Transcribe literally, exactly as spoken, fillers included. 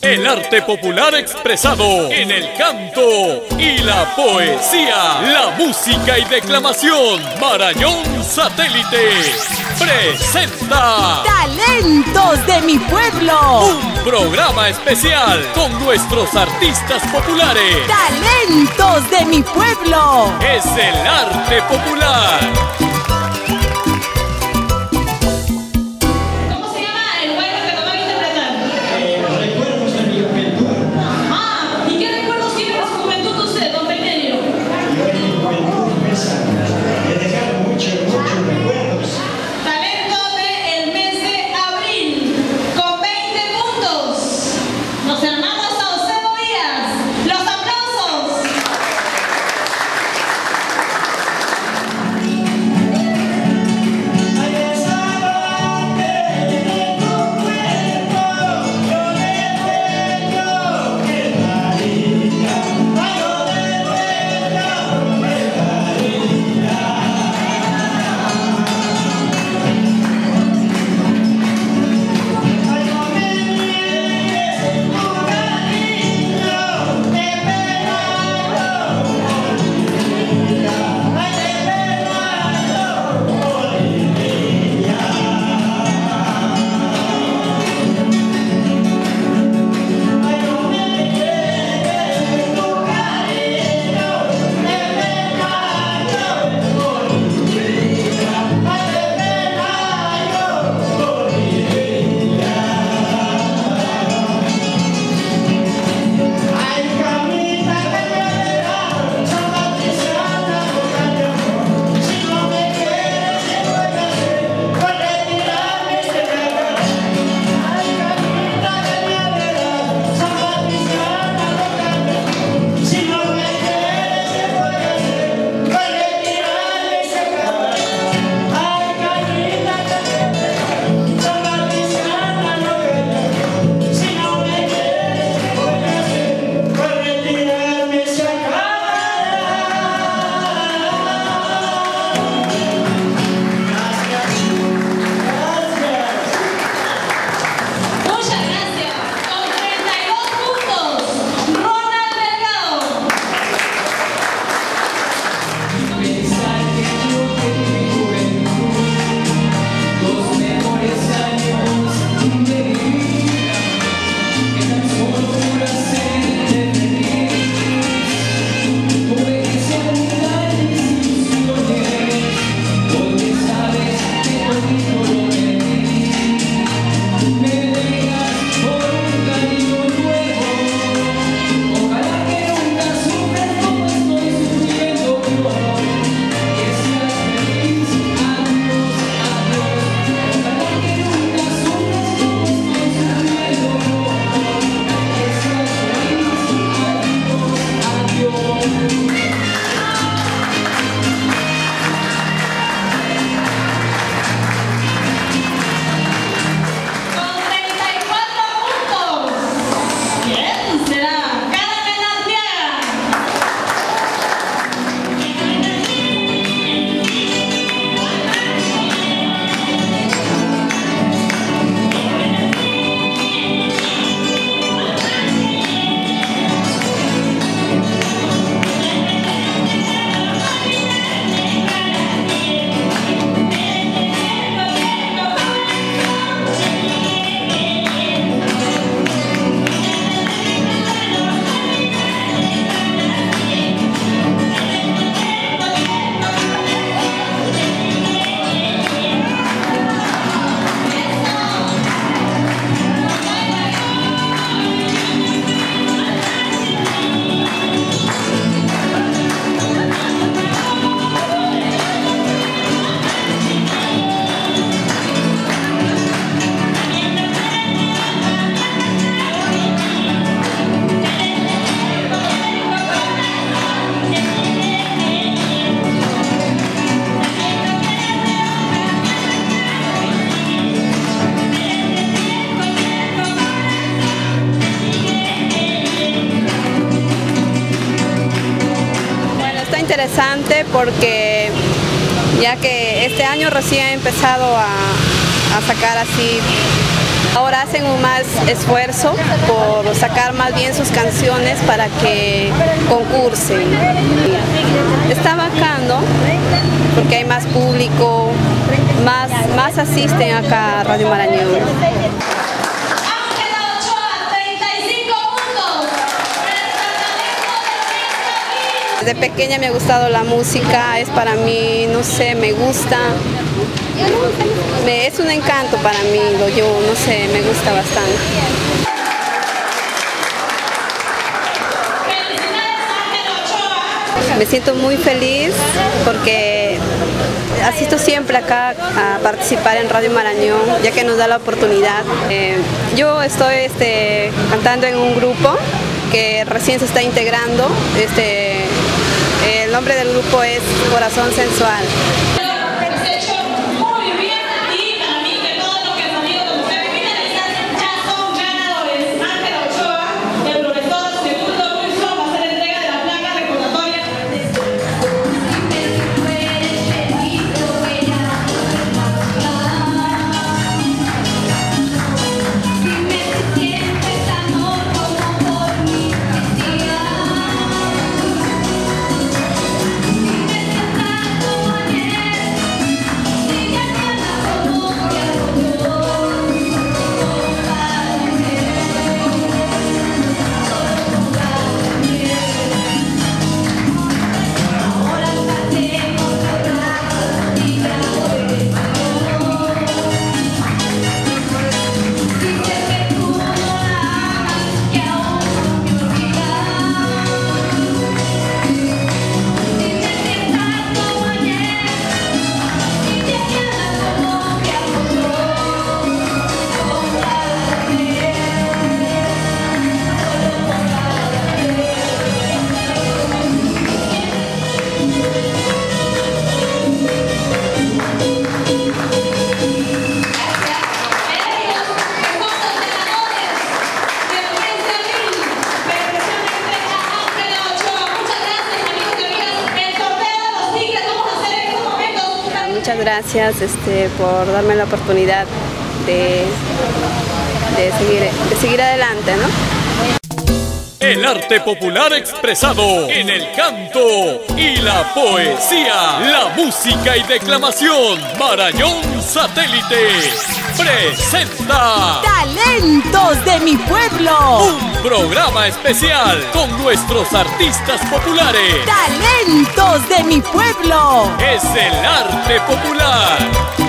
El arte popular expresado en el canto y la poesía, la música y declamación. Marañón Satélite presenta Talentos de mi pueblo, un programa especial con nuestros artistas populares. Talentos de mi pueblo. Es el arte popular. Interesante porque ya que este año recién he empezado a, a sacar así Ahora hacen un más esfuerzo por sacar más bien sus canciones para que concursen. Está bacán, ¿no? Porque hay más público, más, más asisten acá a Radio Marañón. Desde pequeña me ha gustado la música, es para mí, no sé, me gusta, me, es un encanto para mí, lo yo, no sé, me gusta bastante. Me siento muy feliz porque asisto siempre acá a participar en Radio Marañón, ya que nos da la oportunidad. Eh, yo estoy este, cantando en un grupo que recién se está integrando. Este, el nombre del grupo es Corazón Sensual. Muchas gracias este, por darme la oportunidad de, de, seguir, de seguir adelante, ¿no? El arte popular expresado en el canto y la poesía, la música y declamación. Marañón Satélite presenta Talentos de mi pueblo. Un programa especial con nuestros artistas populares. Talentos de mi pueblo. Es el arte popular.